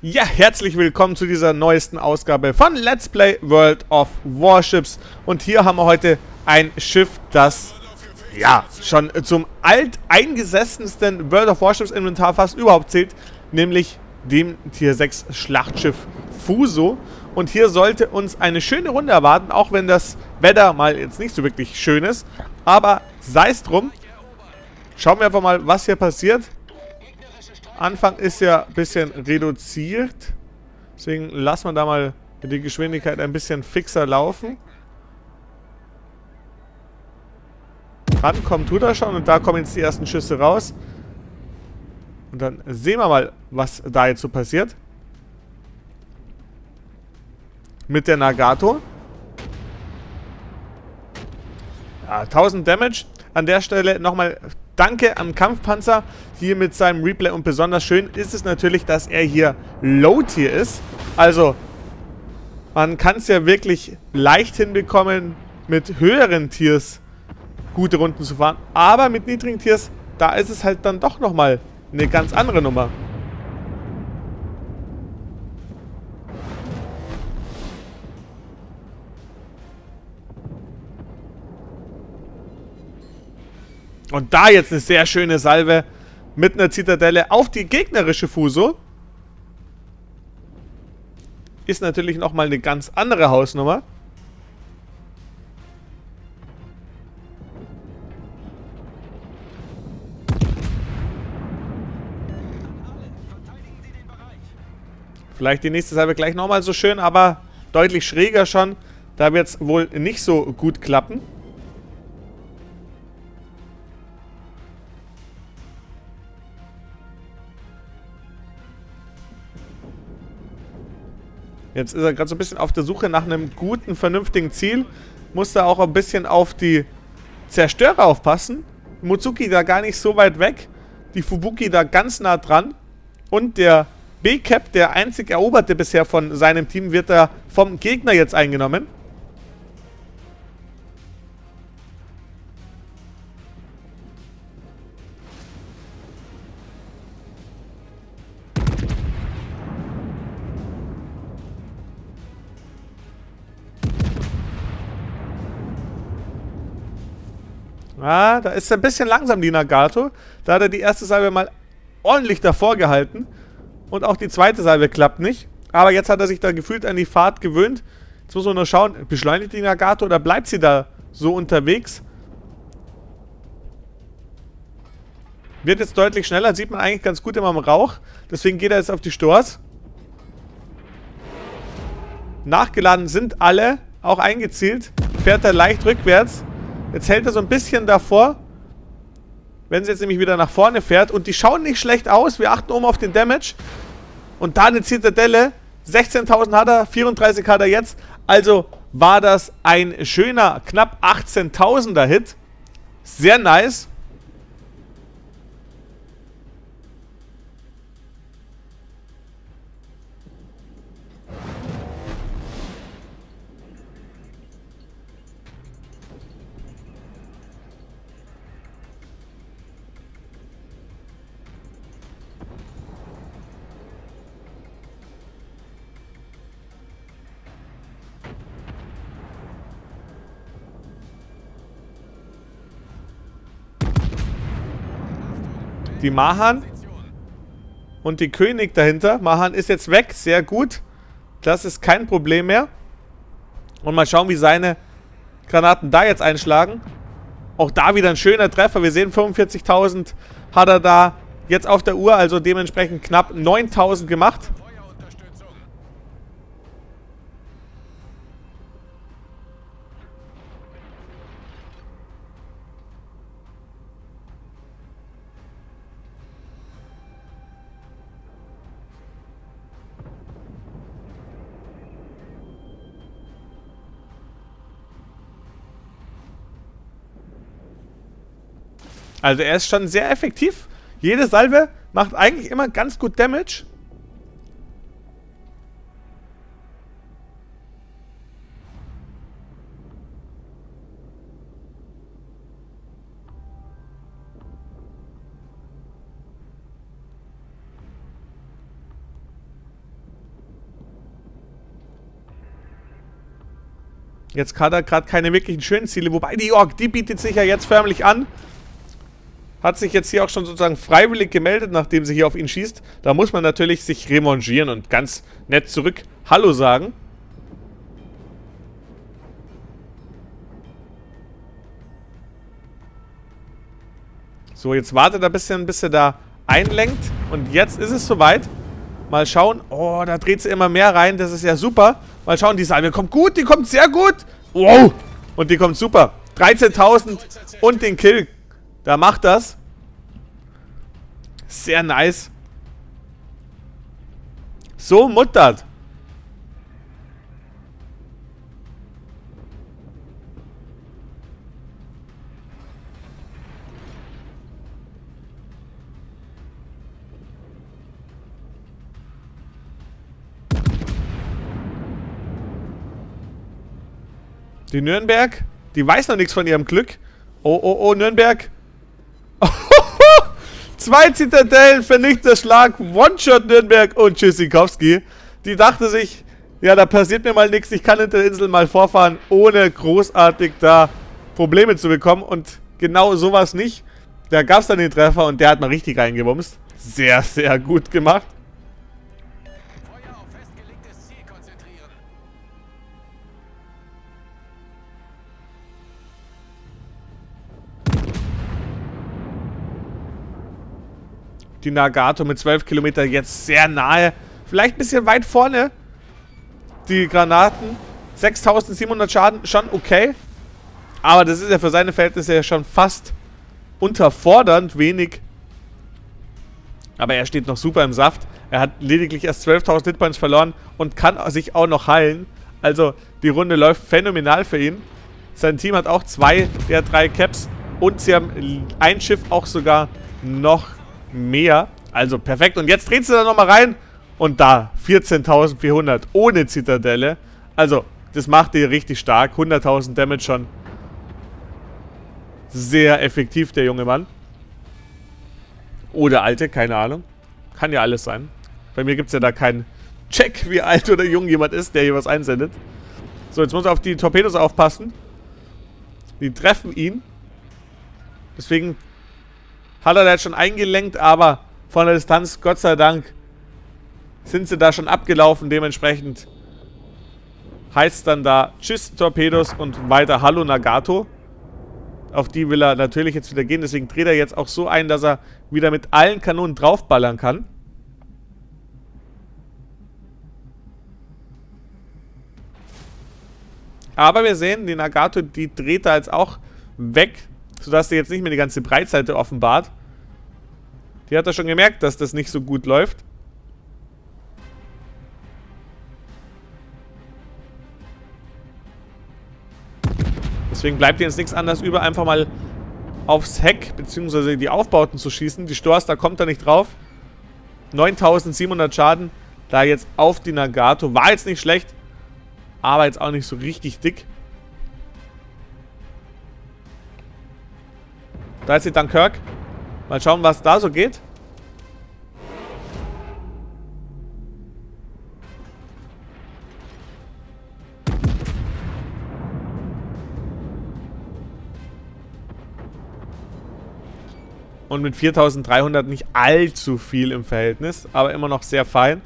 Ja, herzlich willkommen zu dieser neuesten Ausgabe von Let's Play World of Warships. Und hier haben wir heute ein Schiff, das ja schon zum alteingesessensten World of Warships Inventar fast überhaupt zählt, nämlich dem Tier 6 Schlachtschiff Fuso. Und hier sollte uns eine schöne Runde erwarten, auch wenn das Wetter mal jetzt nicht so wirklich schön ist. Aber sei es drum. Schauen wir einfach mal, was hier passiert. Anfang ist ja ein bisschen reduziert. Deswegen lassen wir da mal die Geschwindigkeit ein bisschen fixer laufen. Rankommen tut er schon und da kommen jetzt die ersten Schüsse raus. Und dann sehen wir mal, was da jetzt so passiert. Mit der Nagato. Ja, 1000 Damage. An der Stelle nochmal danke an Kampfpanzer hier mit seinem Replay. Und besonders schön ist es natürlich, dass er hier Low-Tier ist. Also, man kann es ja wirklich leicht hinbekommen, mit höheren Tiers gute Runden zu fahren. Aber mit niedrigen Tiers, da ist es halt dann doch nochmal eine ganz andere Nummer. Und da jetzt eine sehr schöne Salve mit einer Zitadelle auf die gegnerische Fuso. Ist natürlich nochmal eine ganz andere Hausnummer. Vielleicht die nächste Salve gleich nochmal so schön, aber deutlich schräger schon. Da wird es wohl nicht so gut klappen. Jetzt ist er gerade so ein bisschen auf der Suche nach einem guten, vernünftigen Ziel. Muss da auch ein bisschen auf die Zerstörer aufpassen. Mozuki da gar nicht so weit weg. Die Fubuki da ganz nah dran. Und der B-Cap, der einzig Eroberte bisher von seinem Team, wird da vom Gegner jetzt eingenommen. Ah, da ist er ein bisschen langsam, die Nagato. Da hat er die erste Salve mal ordentlich davor gehalten. Und auch die zweite Salve klappt nicht. Aber jetzt hat er sich da gefühlt an die Fahrt gewöhnt. Jetzt muss man nur schauen, beschleunigt die Nagato oder bleibt sie da so unterwegs? Wird jetzt deutlich schneller, sieht man eigentlich ganz gut immer im Rauch. Deswegen geht er jetzt auf die Stors. Nachgeladen sind alle, auch eingezielt. Fährt er leicht rückwärts. Jetzt hält er so ein bisschen davor. Wenn sie jetzt nämlich wieder nach vorne fährt. Und die schauen nicht schlecht aus. Wir achten oben auf den Damage. Und da eine Zitadelle. 16.000 hat er, 34 hat er jetzt. Also war das ein schöner, knapp 18.000er Hit. Sehr nice. Die Mahan und die König dahinter. Mahan ist jetzt weg, sehr gut. Das ist kein Problem mehr. Und mal schauen, wie seine Granaten da jetzt einschlagen. Auch da wieder ein schöner Treffer. Wir sehen, 45.000 hat er da jetzt auf der Uhr. Also dementsprechend knapp 9.000 gemacht. Also er ist schon sehr effektiv. Jede Salve macht eigentlich immer ganz gut Damage. Jetzt hat er gerade keine wirklichen schönen Ziele. Wobei die Ork, die bietet sich ja jetzt förmlich an. Hat sich jetzt hier auch schon sozusagen freiwillig gemeldet, nachdem sie hier auf ihn schießt. Da muss man natürlich sich revanchieren und ganz nett zurück Hallo sagen. So, jetzt wartet er ein bisschen, bis er da einlenkt. Und jetzt ist es soweit. Mal schauen. Oh, da dreht sie immer mehr rein. Das ist ja super. Mal schauen, die Salve kommt gut. Die kommt sehr gut. Wow. Und die kommt super. 13.000 und den Kill. Da macht das. Sehr nice. So muttert. Die Nürnberg, die weiß noch nichts von ihrem Glück. Oh, oh, oh, Nürnberg. 2 Zitadellen, vernichter Schlag, One-Shot Nürnberg und Tschüssikowski. Die dachte sich, ja, da passiert mir mal nichts. Ich kann hinter der Insel mal vorfahren, ohne großartig da Probleme zu bekommen. Und genau sowas nicht. Da gab es dann den Treffer und der hat mal richtig reingewumst. Sehr, sehr gut gemacht. Die Nagato mit 12 Kilometer jetzt sehr nahe. Vielleicht ein bisschen weit vorne. Die Granaten. 6.700 Schaden, schon okay. Aber das ist ja für seine Verhältnisse ja schon fast unterfordernd wenig. Aber er steht noch super im Saft. Er hat lediglich erst 12.000 Hitpoints verloren und kann sich auch noch heilen. Also die Runde läuft phänomenal für ihn. Sein Team hat auch 2 der 3 Caps. Und sie haben ein Schiff auch sogar noch mehr. Also perfekt. Und jetzt dreht sie da nochmal rein. Und da 14.400 ohne Zitadelle. Also das macht ihr richtig stark. 100.000 Damage schon. Sehr effektiv, der junge Mann. Oder alte, keine Ahnung. Kann ja alles sein. Bei mir gibt es ja da keinen Check, wie alt oder jung jemand ist, der hier was einsendet. So, jetzt muss er auf die Torpedos aufpassen. Die treffen ihn. Deswegen hat er da jetzt schon eingelenkt, aber von der Distanz, Gott sei Dank, sind sie da schon abgelaufen. Dementsprechend heißt dann da Tschüss Torpedos und weiter Hallo Nagato. Auf die will er natürlich jetzt wieder gehen. Deswegen dreht er jetzt auch so ein, dass er wieder mit allen Kanonen draufballern kann. Aber wir sehen, die Nagato, die dreht da jetzt auch weg, sodass sie jetzt nicht mehr die ganze Breitseite offenbart. Die hat er schon gemerkt, dass das nicht so gut läuft. Deswegen bleibt jetzt nichts anderes über, einfach mal aufs Heck, beziehungsweise die Aufbauten zu schießen. Die Stors, da kommt er nicht drauf. 9.700 Schaden, da jetzt auf die Nagato. War jetzt nicht schlecht, aber jetzt auch nicht so richtig dick. Da ist die Dunkirk. Mal schauen, was da so geht. Und mit 4.300 nicht allzu viel im Verhältnis, aber immer noch sehr fein.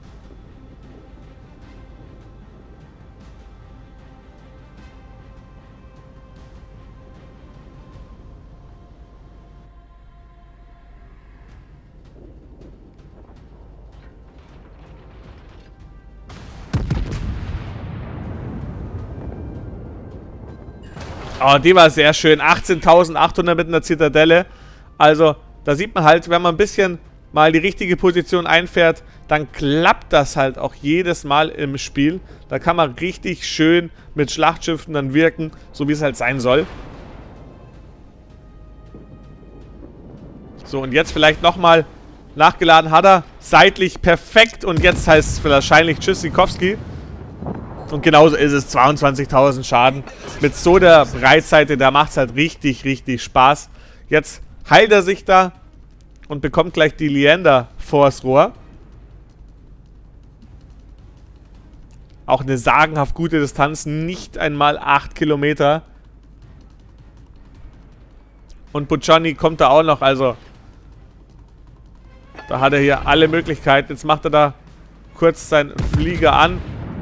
Oh, die war sehr schön. 18.800 mit einer Zitadelle. Also, da sieht man halt, wenn man ein bisschen mal die richtige Position einfährt, dann klappt das halt auch jedes Mal im Spiel. Da kann man richtig schön mit Schlachtschiffen dann wirken, so wie es halt sein soll. So, und jetzt vielleicht nochmal nachgeladen hat er. Seitlich perfekt und jetzt heißt es wahrscheinlich Tschüssikowski. Und genauso ist es, 22.000 Schaden. Mit so der Breitseite, da macht es halt richtig, richtig Spaß. Jetzt heilt er sich da und bekommt gleich die Leander vors Rohr. Auch eine sagenhaft gute Distanz. Nicht einmal 8 Kilometer. Und Buccioni kommt da auch noch, also da hat er hier alle Möglichkeiten. Jetzt macht er da kurz seinen Flieger an.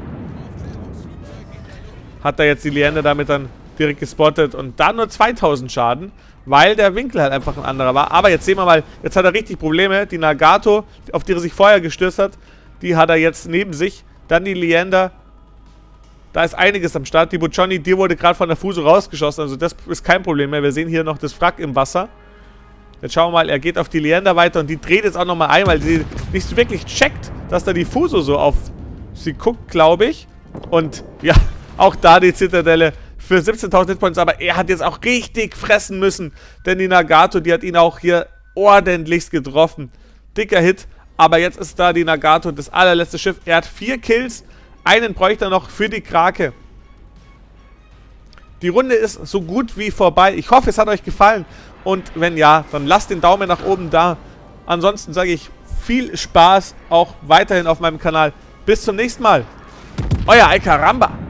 Hat er jetzt die Leander damit dann direkt gespottet und da nur 2000 Schaden, weil der Winkel halt einfach ein anderer war. Aber jetzt sehen wir mal, jetzt hat er richtig Probleme. Die Nagato, auf die er sich vorher gestürzt hat, die hat er jetzt neben sich. Dann die Leander. Da ist einiges am Start. Die Buccioni, die wurde gerade von der Fuso rausgeschossen. Also das ist kein Problem mehr. Wir sehen hier noch das Wrack im Wasser. Jetzt schauen wir mal, er geht auf die Leander weiter und die dreht jetzt auch nochmal ein, weil sie nicht so wirklich checkt, dass da die Fuso so auf sie guckt, glaube ich. Und ja, auch da die Zitadelle für 17.000 Hitpoints. Aber er hat jetzt auch richtig fressen müssen, denn die Nagato, die hat ihn auch hier ordentlichst getroffen. Dicker Hit. Aber jetzt ist da die Nagato, das allerletzte Schiff. Er hat 4 Kills. Einen bräuchte er noch für die Krake. Die Runde ist so gut wie vorbei. Ich hoffe, es hat euch gefallen. Und wenn ja, dann lasst den Daumen nach oben da. Ansonsten sage ich viel Spaß auch weiterhin auf meinem Kanal. Bis zum nächsten Mal. Euer Alcaramba.